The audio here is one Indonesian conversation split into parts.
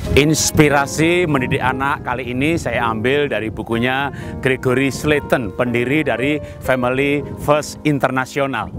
Inspirasi mendidik anak kali ini saya ambil dari bukunya Gregory Slayton, pendiri dari Family First International.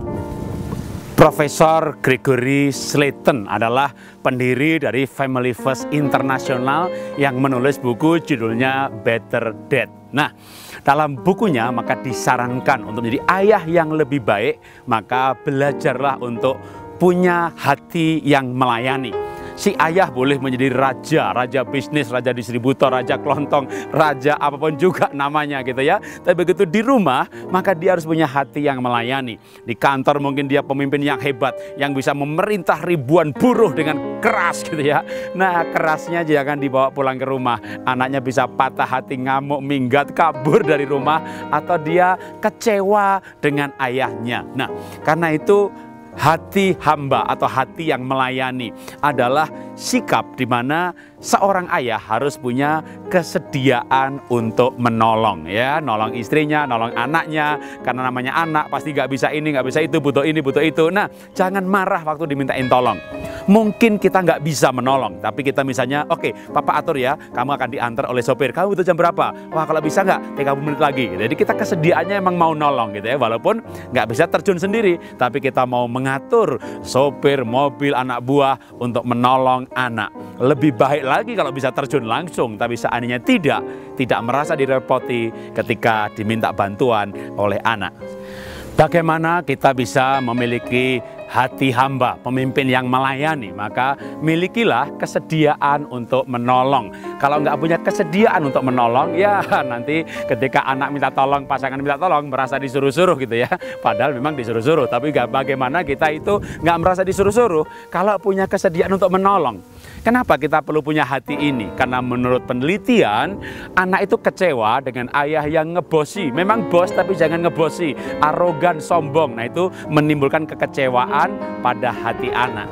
Profesor Gregory Slayton adalah pendiri dari Family First International yang menulis buku judulnya Better Dad. Nah, dalam bukunya maka disarankan untuk menjadi ayah yang lebih baik, maka belajarlah untuk punya hati yang melayani. Si ayah boleh menjadi raja bisnis, raja distributor, raja kelontong, raja apapun juga namanya gitu ya. Tapi begitu di rumah, maka dia harus punya hati yang melayani. Di kantor mungkin dia pemimpin yang hebat, yang bisa memerintah ribuan buruh dengan keras gitu ya. Nah, kerasnya jangan dibawa pulang ke rumah. Anaknya bisa patah hati, ngamuk, minggat, kabur dari rumah, atau dia kecewa dengan ayahnya. Nah, karena itu hati hamba atau hati yang melayani adalah sikap di mana seorang ayah harus punya kesediaan untuk menolong ya, nolong istrinya, nolong anaknya, karena namanya anak pasti nggak bisa ini, nggak bisa itu, butuh ini, butuh itu. Nah, jangan marah waktu dimintain tolong. Mungkin kita nggak bisa menolong, tapi kita misalnya, oke, papa atur ya, kamu akan diantar oleh sopir. Kamu butuh jam berapa? Wah, kalau bisa nggak, 30 menit lagi. Jadi kita kesediaannya emang mau nolong gitu ya, walaupun nggak bisa terjun sendiri, tapi kita mau mengatur sopir, mobil, anak buah untuk menolong anak. Lebih baik lagi kalau bisa terjun langsung, tapi seandainya tidak merasa direpoti ketika diminta bantuan oleh anak. Bagaimana kita bisa memiliki hati hamba, pemimpin yang melayani? Maka milikilah kesediaan untuk menolong. Kalau nggak punya kesediaan untuk menolong, ya nanti ketika anak minta tolong, pasangan minta tolong, merasa disuruh-suruh gitu ya. Padahal memang disuruh-suruh, tapi bagaimana kita itu nggak merasa disuruh-suruh kalau punya kesediaan untuk menolong. Kenapa kita perlu punya hati ini? Karena menurut penelitian, anak itu kecewa dengan ayah yang ngebosi. Memang bos, tapi jangan ngebosi, arogan, sombong. Nah, itu menimbulkan kekecewaan pada hati anak.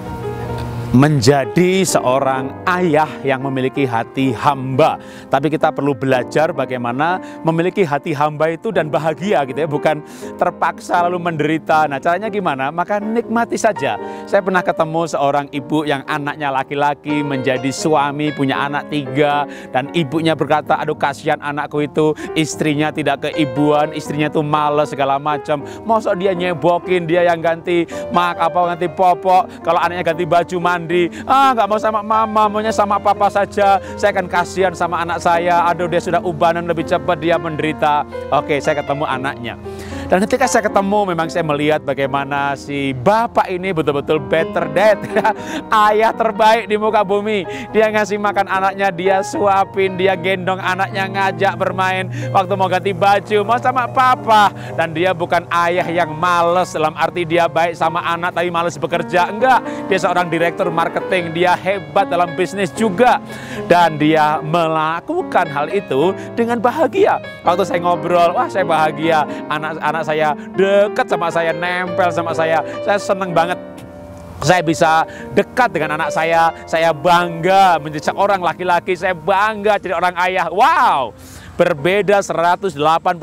Menjadi seorang ayah yang memiliki hati hamba. Tapi kita perlu belajar bagaimana memiliki hati hamba itu dan bahagia gitu ya, bukan terpaksa lalu menderita. Nah, caranya gimana? Maka nikmati saja. Saya pernah ketemu seorang ibu yang anaknya laki-laki menjadi suami, punya anak 3, dan ibunya berkata, aduh kasihan anakku itu, istrinya tidak keibuan, istrinya tuh males segala macam. Masa dia nyebokin, dia yang ganti ganti popok, kalau anaknya ganti baju mandi, nggak mau sama mama, maunya sama papa saja. Saya kan kasihan sama anak saya. Aduh, dia sudah ubanan lebih cepat, dia menderita. Oke, saya ketemu anaknya. Dan ketika saya ketemu, memang saya melihat bagaimana si bapak ini betul-betul better dad, ayah terbaik di muka bumi. Dia ngasih makan anaknya, dia suapin, dia gendong anaknya, ngajak bermain. Waktu mau ganti baju, mau sama papa. Dan dia bukan ayah yang males dalam arti dia baik sama anak tapi males bekerja. Enggak, dia seorang direktur marketing, dia hebat dalam bisnis juga. Dan dia melakukan hal itu dengan bahagia. Waktu saya ngobrol, wah saya bahagia, anak saya dekat sama saya, nempel sama saya seneng banget. Saya bisa dekat dengan anak saya bangga menjadi seorang laki-laki, saya bangga jadi orang ayah. Wow, berbeda 180%,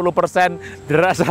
180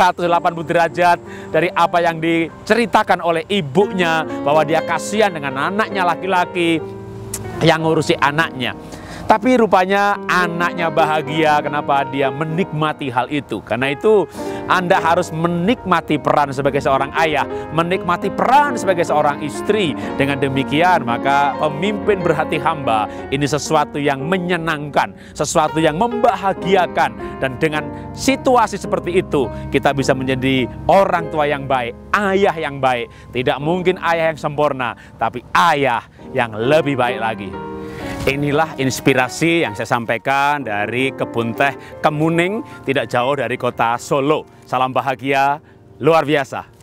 derajat dari apa yang diceritakan oleh ibunya, bahwa dia kasihan dengan anaknya laki-laki yang ngurusi anaknya. Tapi rupanya anaknya bahagia. Kenapa? Dia menikmati hal itu. Karena itu Anda harus menikmati peran sebagai seorang ayah, menikmati peran sebagai seorang istri. Dengan demikian maka pemimpin berhati hamba ini sesuatu yang menyenangkan, sesuatu yang membahagiakan. Dan dengan situasi seperti itu kita bisa menjadi orang tua yang baik, ayah yang baik. Tidak mungkin ayah yang sempurna, tapi ayah yang lebih baik lagi. Inilah inspirasi yang saya sampaikan dari kebun teh Kemuning, tidak jauh dari kota Solo. Salam bahagia luar biasa.